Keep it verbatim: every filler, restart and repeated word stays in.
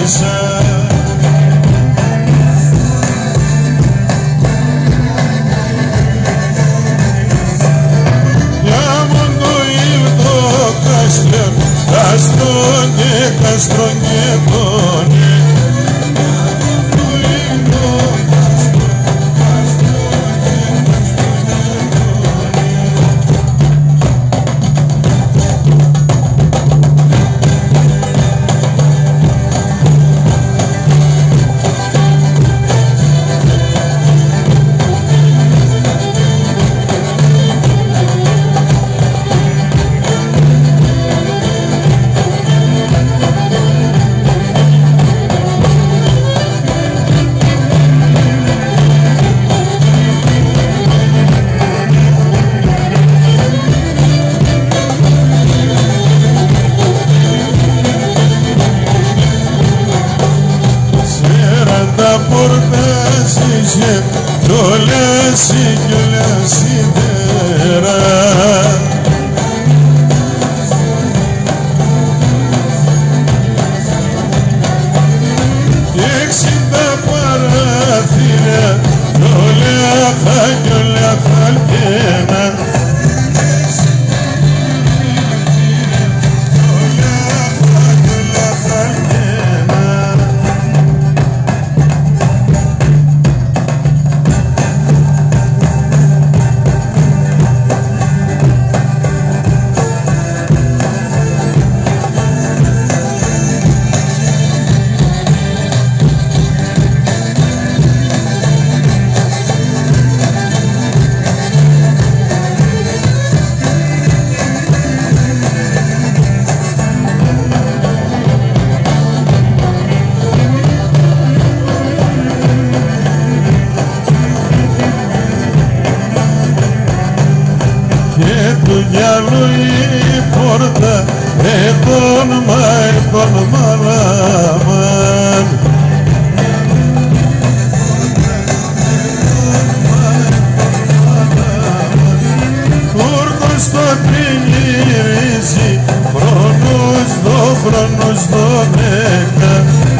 γύρισα. Για μόνο ήλτο κάστρο, κάστρο και κάστρο και πόνε. Πορτάζισε κι όλες κι όλες η μέρα. Κι εξήντα παράθυρα κι όλα θα κι όλα θα λκέναν. Του γυαλού η πόρτα ετών μα ετών μαλάμαν. Κούρκος το τριγυρίζει, χρόνος δω, χρόνος δω νέκα.